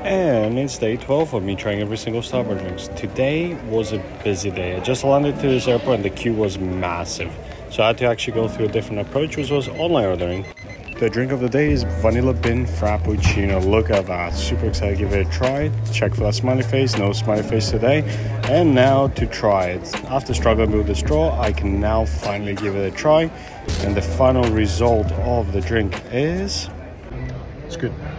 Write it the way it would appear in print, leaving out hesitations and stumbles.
And it's day 12 of me trying every single Starbucks drinks. Today was a busy day. I just landed to this airport and the queue was massive. So I had to actually go through a different approach, which was online ordering. The drink of the day is Vanilla Bean Frappuccino. Look at that. Super excited to give it a try. Check for that smiley face. No smiley face today. And now to try it. After struggling with the straw, I can now finally give it a try. And the final result of the drink is... it's good.